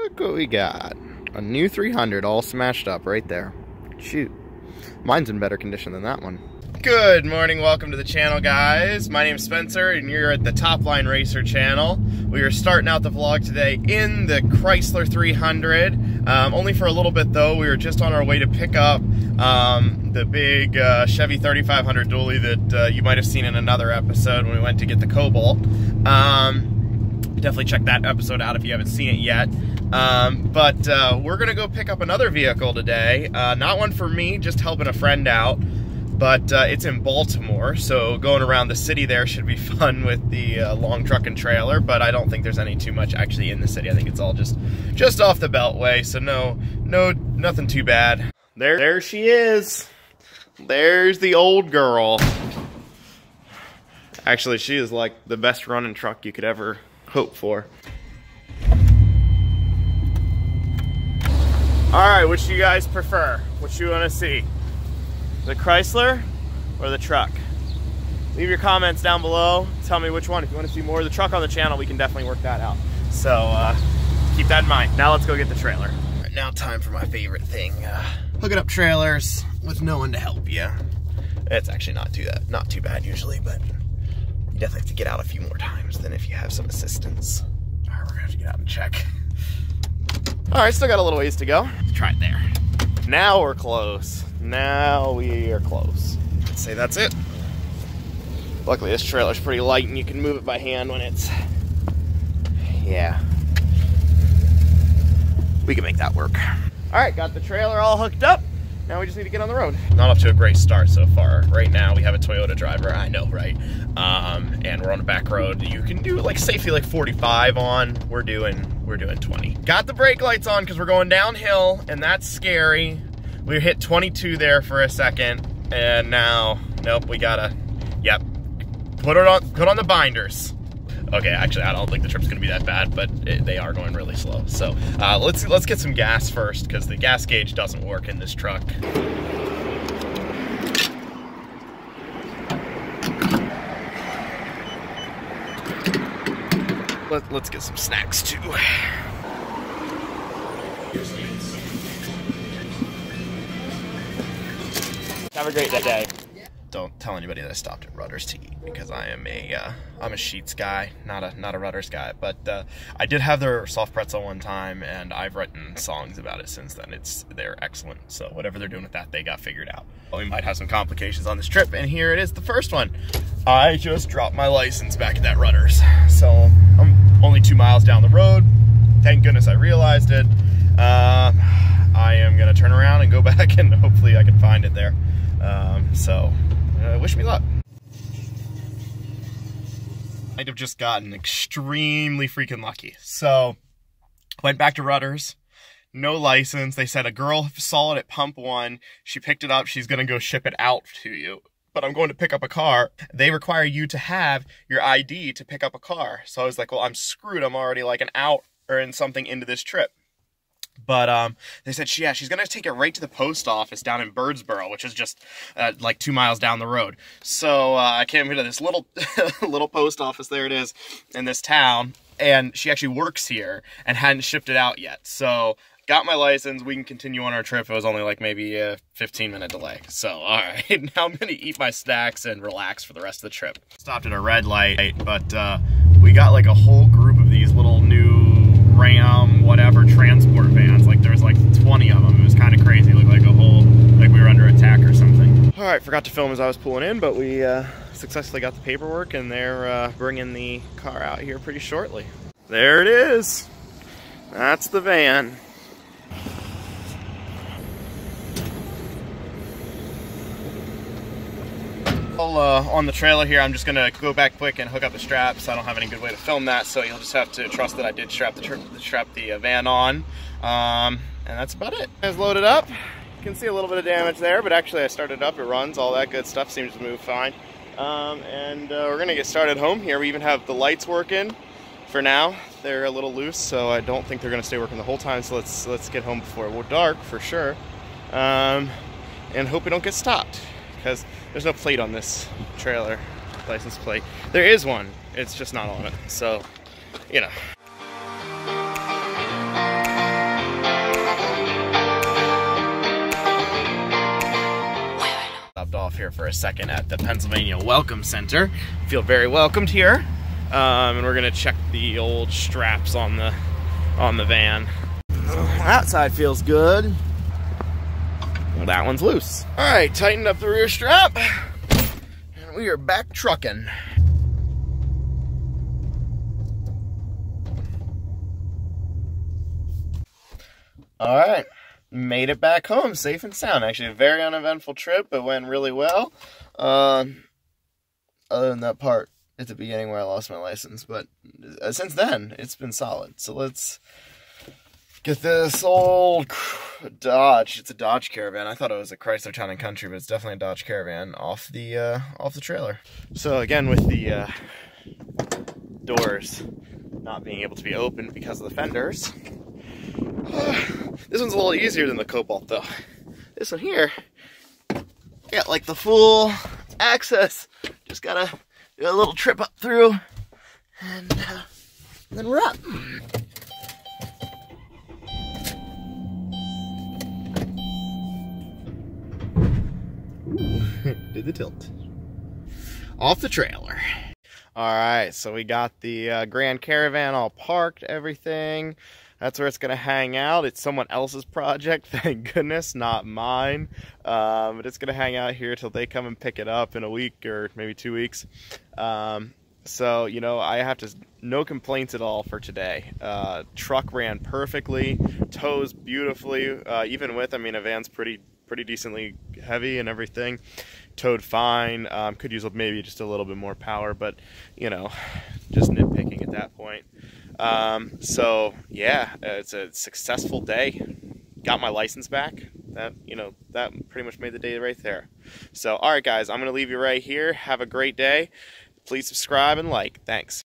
look what we got. A new 300 all smashed up right there. Shoot. Mine's in better condition than that one. Good morning, welcome to the channel, guys. My name's Spencer and you're at the Top Line Racer channel. We are starting out the vlog today in the Chrysler 300. Only for a little bit though. We were just on our way to pick up the big Chevy 3500 dually that you might have seen in another episode when we went to get the Cobalt. Definitely check that episode out if you haven't seen it yet. But we're gonna go pick up another vehicle today. Not one for me, just helping a friend out. But it's in Baltimore, so going around the city there should be fun with the long truck and trailer, but I don't think there's any too much actually in the city. I think it's all just off the Beltway, so nothing too bad. There she is. There's the old girl. Actually, she is like the best running truck you could ever hope for. All right, which do you guys prefer? What you want to see? The Chrysler or the truck? Leave your comments down below. Tell me which one. If you want to see more of the truck on the channel, we can definitely work that out. So keep that in mind. Now let's go get the trailer. All right, now time for my favorite thing. Hooking up trailers with no one to help you. It's actually not too bad usually, but you definitely have to get out a few more times than if you have some assistance. All right, we're gonna have to get out and check. All right, still got a little ways to go. Let's try it there. Now we're close. Now we are close. I'd say that's it. Luckily this trailer's pretty light and you can move it by hand when it's... Yeah. We can make that work. Alright, got the trailer all hooked up. Now we just need to get on the road. Not off to a great start so far. Right now we have a Toyota driver, I know, right? And we're on a back road. You can do like safely like 45 on. We're doing 20. Got the brake lights on because we're going downhill and that's scary. We hit 22 there for a second, and now, nope, we gotta, yep, put on the binders. Okay, actually, I don't think the trip's gonna be that bad, but they are going really slow. So let's get some gas first, because the gas gauge doesn't work in this truck. Let's get some snacks too. Have a great day. Don't tell anybody that I stopped at Rutter's to eat because I'm a Sheetz guy, not a Rutter's guy. But I did have their soft pretzel one time, and I've written songs about it since then. They're excellent. So whatever they're doing with that, they got figured out. Well, we might have some complications on this trip, and here it is, the first one. I just dropped my license back at that Rutter's, so I'm only 2 miles down the road. Thank goodness I realized it. I am gonna turn around and go back, and hopefully I can find it there. Wish me luck. I'd have just gotten extremely freaking lucky. So, went back to Rutter's, no license. They said a girl saw it at Pump 1. She picked it up. She's gonna go ship it out to you. But I'm going to pick up a car. They require you to have your ID to pick up a car. So I was like, well, I'm screwed. I'm already like an hour and something into this trip. But they said, yeah, she's going to take it right to the post office down in Birdsboro, which is just like 2 miles down the road. So I came into this little little post office, there it is, in this town, and she actually works here and hadn't shipped it out yet. So got my license, we can continue on our trip. It was only like maybe a 15-minute delay. So, all right, now I'm going to eat my snacks and relax for the rest of the trip. Stopped at a red light, but we got like a whole group of these little new Ram, whatever, transport vans. Like there's like 20 of them. It was kind of crazy. It looked like like we were under attack or something. All right, forgot to film as I was pulling in, but we successfully got the paperwork, and they're bringing the car out here pretty shortly. There it is. That's the van. On the trailer here, I'm just gonna go back quick and hook up the straps. I don't have any good way to film that, so you'll just have to trust that I did strap the van on, and that's about it. It's loaded up. You can see a little bit of damage there, but actually I started up, it runs, all that good stuff seems to move fine. We're gonna get started home here. We even have the lights working for now. They're a little loose, so I don't think they're gonna stay working the whole time, so let's get home before we're dark for sure, and hope we don't get stopped, because there's no plate on this trailer, license plate. There is one, it's just not on it, so, you know. off here for a second at the Pennsylvania Welcome Center. Feel very welcomed here. And we're gonna check the old straps on the van. That side feels good. Well, that one's loose. All right, tightened up the rear strap, and we are back trucking. All right, made it back home safe and sound. Actually, a very uneventful trip. It went really well. Other than that part at the beginning where I lost my license, but since then, it's been solid. So let's get this old Dodge. It's a Dodge Caravan. I thought it was a Chrysler Town & Country, but it's definitely a Dodge Caravan off the trailer. So again, with the doors not being able to be opened because of the fenders, this one's a little easier than the Cobalt though. This one here, got like the full access. Just gotta do a little trip up through, and then we're up. Did the tilt. Off the trailer. Alright, so we got the Grand Caravan all parked, everything. That's where it's going to hang out. It's someone else's project, thank goodness, not mine. But it's going to hang out here till they come and pick it up in a week or maybe 2 weeks. So, you know, I have to, no complaints at all for today. Truck ran perfectly, tows beautifully, even with, I mean, a van's pretty decently heavy and everything. Towed fine. Could use maybe just a little bit more power, but, you know, just nitpicking at that point. So yeah, it's a successful day. Got my license back. That, you know, that pretty much made the day right there. So, all right, guys, I'm going to leave you right here. Have a great day. Please subscribe and like. Thanks.